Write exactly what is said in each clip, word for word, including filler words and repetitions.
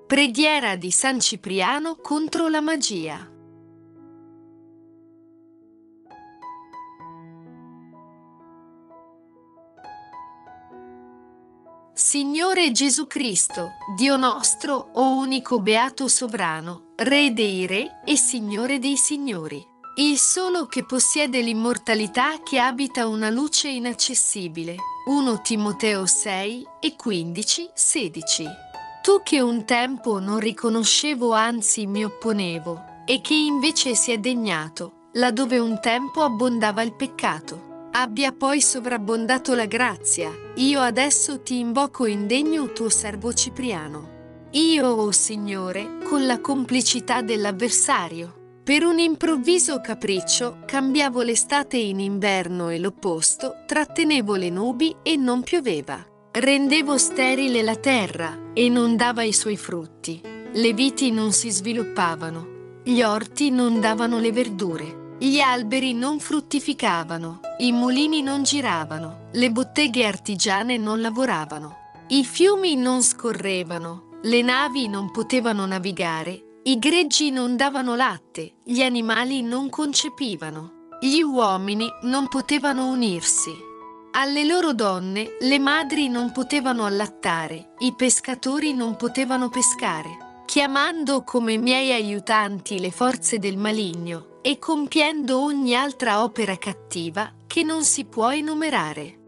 Preghiera di San Cipriano contro la magia. Signore Gesù Cristo, Dio nostro, o unico beato sovrano, Re dei re e Signore dei signori, il solo che possiede l'immortalità, che abita una luce inaccessibile. primo Timoteo sei e quindici sedici. Tu che un tempo non riconoscevo, anzi mi opponevo, e che invece si è degnato, laddove un tempo abbondava il peccato, abbia poi sovrabbondato la grazia. Io adesso ti invoco indegno, tuo servo Cipriano. Io, o Signore, con la complicità dell'avversario, per un improvviso capriccio, cambiavo l'estate in inverno e l'opposto, trattenevo le nubi e non pioveva. Rendevo sterile la terra e non dava i suoi frutti. Le viti non si sviluppavano, gli orti non davano le verdure, gli alberi non fruttificavano, i mulini non giravano, le botteghe artigiane non lavoravano, i fiumi non scorrevano, le navi non potevano navigare, i greggi non davano latte, gli animali non concepivano, gli uomini non potevano unirsi. Alle loro donne le madri non potevano allattare, i pescatori non potevano pescare, chiamando come miei aiutanti le forze del maligno e compiendo ogni altra opera cattiva che non si può enumerare.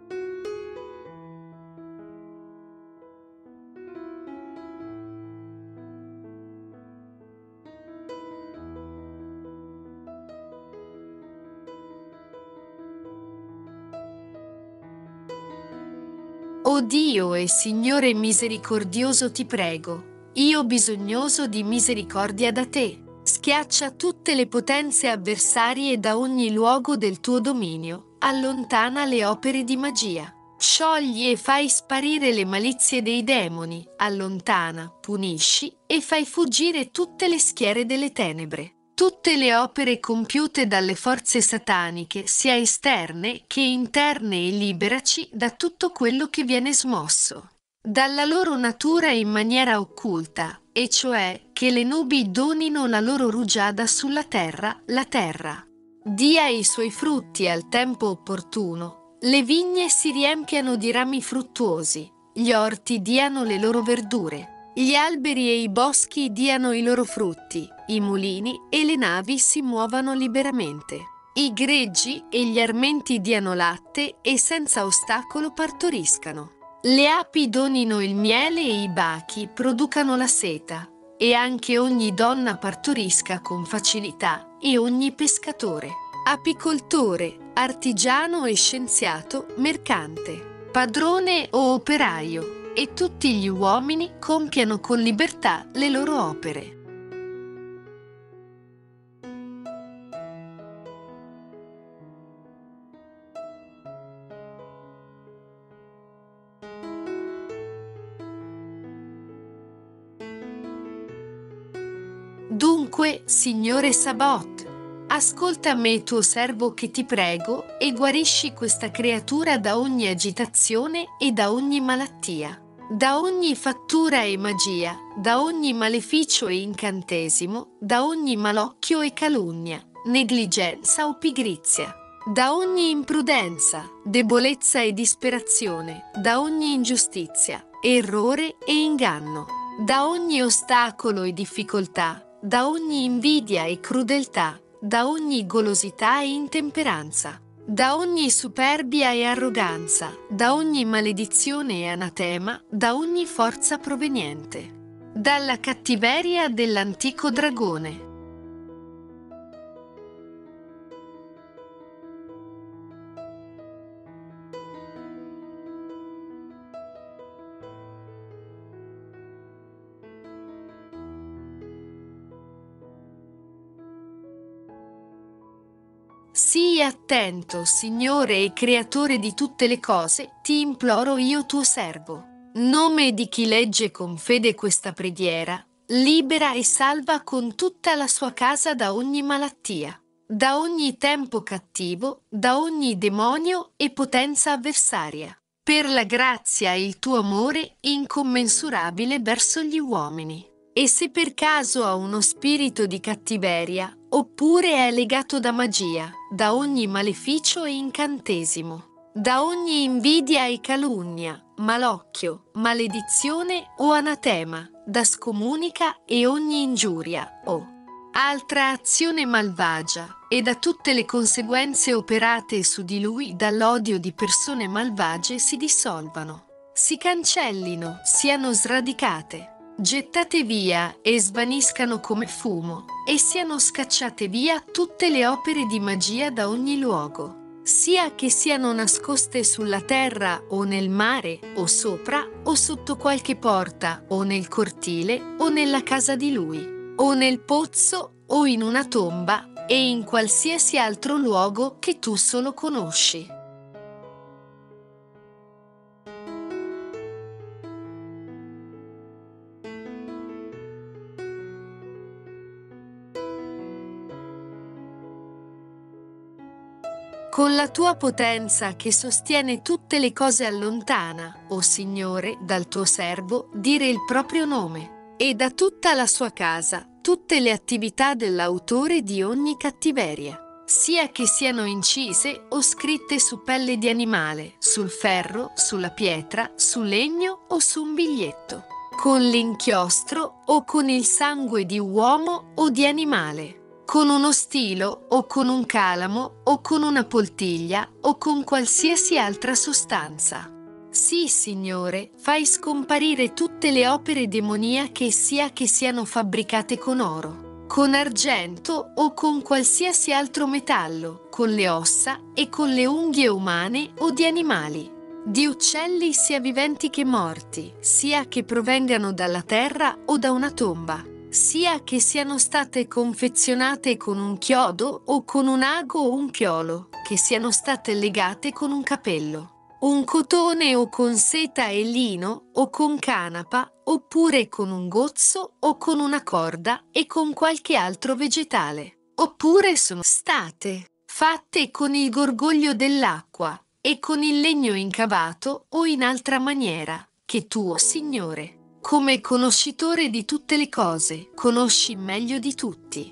O Dio e Signore misericordioso, ti prego, io bisognoso di misericordia da te, schiaccia tutte le potenze avversarie da ogni luogo del tuo dominio, allontana le opere di magia, sciogli e fai sparire le malizie dei demoni, allontana, punisci e fai fuggire tutte le schiere delle tenebre. Tutte le opere compiute dalle forze sataniche, sia esterne che interne, e liberaci da tutto quello che viene smosso dalla loro natura in maniera occulta, e cioè che le nubi donino la loro rugiada sulla terra, la terra dia i suoi frutti al tempo opportuno, le vigne si riempiano di rami fruttuosi, gli orti diano le loro verdure, gli alberi e i boschi diano i loro frutti, i mulini e le navi si muovano liberamente, i greggi e gli armenti diano latte e senza ostacolo partoriscano. Le api donino il miele e i bachi producano la seta, e anche ogni donna partorisca con facilità, e ogni pescatore, apicoltore, artigiano e scienziato, mercante, padrone o operaio, e tutti gli uomini compiano con libertà le loro opere. Dunque, Signore Sabaoth, ascolta me tuo servo che ti prego, e guarisci questa creatura da ogni agitazione e da ogni malattia, da ogni fattura e magia, da ogni maleficio e incantesimo, da ogni malocchio e calunnia, negligenza o pigrizia, da ogni imprudenza, debolezza e disperazione, da ogni ingiustizia, errore e inganno, da ogni ostacolo e difficoltà, da ogni invidia e crudeltà, da ogni golosità e intemperanza, da ogni superbia e arroganza, da ogni maledizione e anatema, da ogni forza proveniente dalla cattiveria dell'antico dragone. Sii attento, Signore e Creatore di tutte le cose, ti imploro io tuo servo. Nome di chi legge con fede questa preghiera, libera e salva con tutta la sua casa da ogni malattia, da ogni tempo cattivo, da ogni demonio e potenza avversaria, per la grazia e il tuo amore incommensurabile verso gli uomini. E se per caso ha uno spirito di cattiveria, oppure è legato da magia, da ogni maleficio e incantesimo, da ogni invidia e calunnia, malocchio, maledizione o anatema, da scomunica e ogni ingiuria o altra azione malvagia, e da tutte le conseguenze operate su di lui dall'odio di persone malvagie si dissolvano, si cancellino, siano sradicate, gettate via e svaniscano come fumo, e siano scacciate via tutte le opere di magia da ogni luogo, sia che siano nascoste sulla terra o nel mare o sopra o sotto qualche porta o nel cortile o nella casa di lui, o nel pozzo o in una tomba e in qualsiasi altro luogo che tu solo conosci. Con la tua potenza che sostiene tutte le cose allontana, o Signore, dal tuo servo dire il proprio nome, e da tutta la sua casa tutte le attività dell'autore di ogni cattiveria, sia che siano incise o scritte su pelle di animale, sul ferro, sulla pietra, su legno o su un biglietto, con l'inchiostro o con il sangue di uomo o di animale, con uno stilo o con un calamo o con una poltiglia o con qualsiasi altra sostanza. Sì, Signore, fai scomparire tutte le opere demoniache sia che siano fabbricate con oro, con argento o con qualsiasi altro metallo, con le ossa e con le unghie umane o di animali, di uccelli sia viventi che morti, sia che provengano dalla terra o da una tomba, sia che siano state confezionate con un chiodo o con un ago o un chiolo, che siano state legate con un capello, un cotone o con seta e lino o con canapa, oppure con un gozzo o con una corda e con qualche altro vegetale, oppure sono state fatte con il gorgoglio dell'acqua e con il legno incavato o in altra maniera, che tu, o Signore, come conoscitore di tutte le cose, conosci meglio di tutti.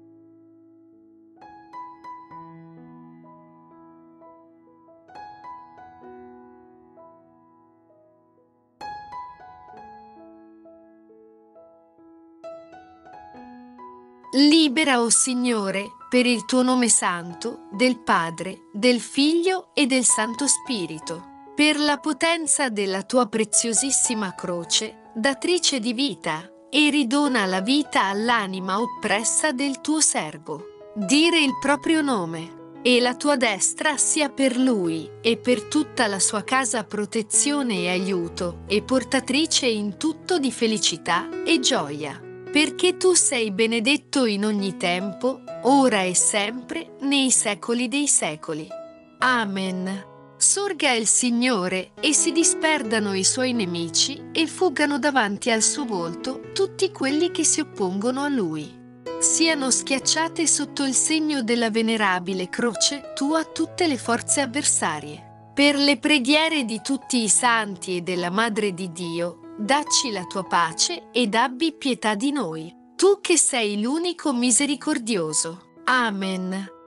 Libera, o Signore, per il tuo nome santo, del Padre, del Figlio e del Santo Spirito, per la potenza della tua preziosissima croce, datrice di vita, e ridona la vita all'anima oppressa del tuo servo. Dire il proprio nome, e la tua destra sia per lui e per tutta la sua casa protezione e aiuto, e portatrice in tutto di felicità e gioia. Perché tu sei benedetto in ogni tempo, ora e sempre, nei secoli dei secoli. Amen. Sorga il Signore e si disperdano i suoi nemici e fuggano davanti al suo volto tutti quelli che si oppongono a lui. Siano schiacciate sotto il segno della venerabile croce tua tutte le forze avversarie. Per le preghiere di tutti i santi e della Madre di Dio, dacci la tua pace ed abbi pietà di noi, tu che sei l'unico misericordioso. Amen.